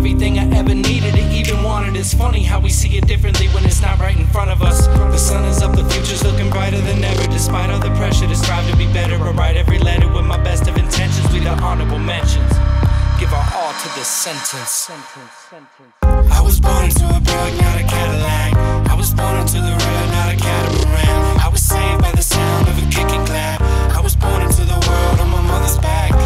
everything I ever needed or even wanted. It's funny how we see it differently when it's not right in front of us. The sun is up, the future's looking brighter than ever. Despite all the pressure to strive to be better, I write every letter with my best of intentions. We the honorable mentions, give our all to this sentence. I was born into a Buick, not a Cadillac. I was born into the road, not a catamaran. I was saved by the sound of a kick and clap. I was born into the world on my mother's back.